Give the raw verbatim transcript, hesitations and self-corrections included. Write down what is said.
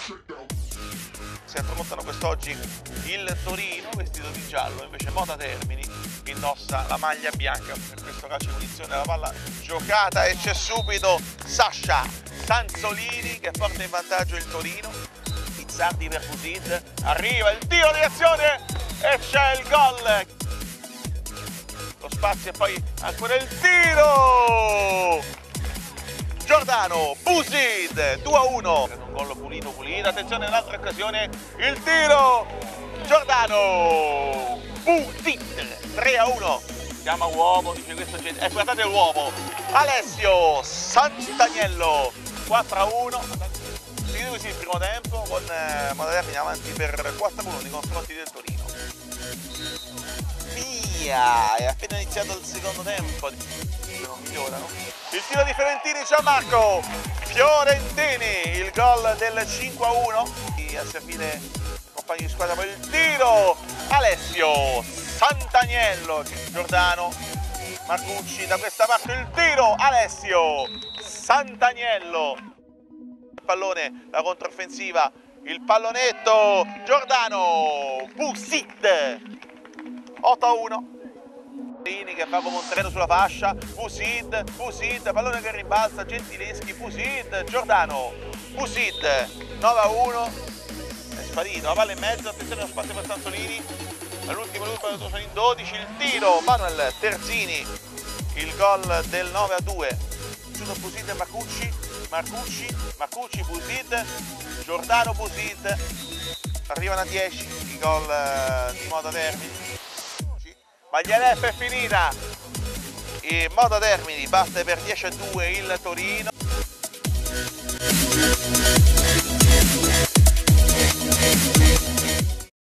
Si affrontano quest'oggi il Torino vestito di giallo, invece Moda Termini indossa la maglia bianca. Per questo calcio di punizione, la palla giocata e c'è subito Sasha Sanzolini che porta in vantaggio il Torino. Pizzardi per Busid, arriva il tiro di azione e c'è il gol. Lo spazio e poi ancora il tiro. Giordano, Busid, due a uno. Un gol pulito, pulito. Attenzione, nell'altra occasione, il tiro. Giordano, Busid, tre a uno. Chiama uomo, dice questo gente. Eh, guardate l'uomo. Alessio Sant'Agnello, quattro a uno. Finito così il primo tempo con eh, Moda Termini avanti per quattro a uno nei confronti del Torino. Via! È appena iniziato il secondo tempo. Non migliorano. Il tiro di Fiorentini, Gianmarco Fiorentini, il gol del cinque a uno. A servire i compagni di squadra per il tiro. Alessio Sant'Agnello, Giordano, Marcucci da questa parte il tiro. Alessio Sant'Agnello. Il pallone, la controffensiva, il pallonetto. Giordano, Busid, otto a uno. Che fa come un treno sulla fascia, Busid, Busid, pallone che rimbalza, Gentileschi, Busid, Giordano, Busid, nove a uno, è sparito, la palla in mezzo, attenzione allo spazio per Sanzolini, all'ultimo minuto sono in dodici, il tiro, Manuel Terzini, il gol del nove a due, chiuso Busid e Marcucci, Marcucci, Marcucci, Busid, Giordano, Busid, arrivano a dieci, i gol di Moda Termini. Maglielef è finita, in Moda Termini batte per dieci a due il Torino.